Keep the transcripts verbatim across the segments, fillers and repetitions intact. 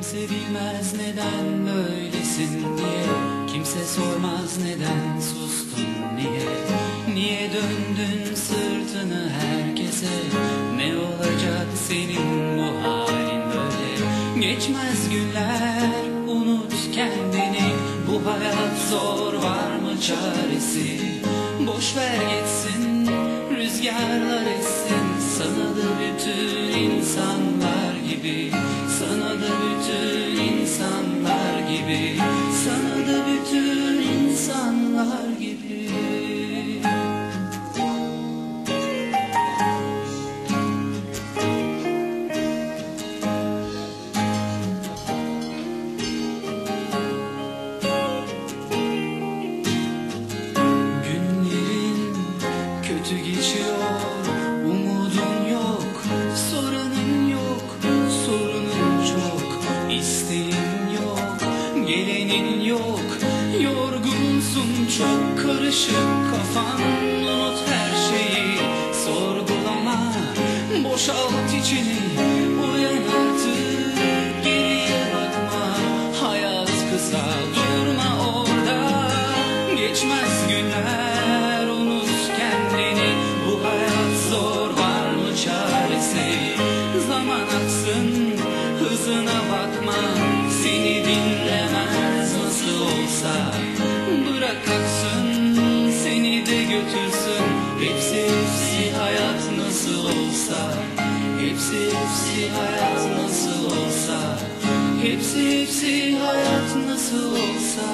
Kimse bilmez neden böylesin diye, kimse sormaz neden sustun niye. Niye döndün sırtını herkese, ne olacak senin bu halin böyle. Geçmez günler, unut kendini, bu hayat zor, var mı çaresi. Boş ver gitsin, rüzgarlar essin, sana da bütün insanlar gibi, sana da bütün insanlar gibi, sana da bütün insanlar gibi. Günlerin kötü geçiyor, umudun yok, sorunun yok, sorunun çok, isteğin yok, gelenin yok. Yorgunsun, çok karışık kafan, unut her şeyi, sorgulama, boşalt içini, uyan artık, geriye bakma. Hayat kısa, durma orada, geçmez günler, unut kendini, bu hayat zor, var mı çaresi. Zaman aksın, hızına bakma, seni dinlemez nasıl olsa. Bırak aksın, seni de götürsün, hepsi hepsi hayat nasıl olsa. Hepsi hepsi hayat nasıl olsa. Hepsi hepsi hayat nasıl olsa.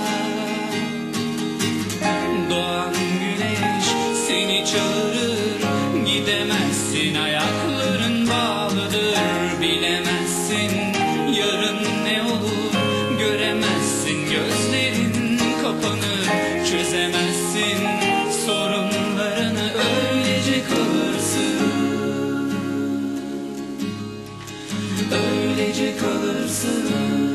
Doğan güneş seni çağırır, gidemezsin, ayakların bağlıdır. Bilemezsin yarın ne olur, göremezsin, gözlerin kapanır, çözemezsin sorunlarını, öylece kalırsın, öylece kalırsın.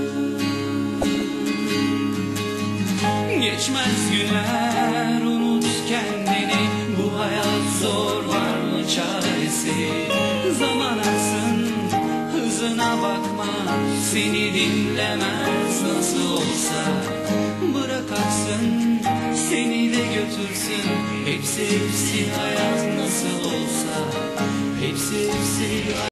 Geçmez günler, unut kendini, bu hayat zor, var mı çaresi. Zaman aksın, hızına bakma, seni dinlemez nasıl olsa. Bırak aksın, seni de götürsün, hepsi hepsi hayat nasıl olsa. Hepsi hepsi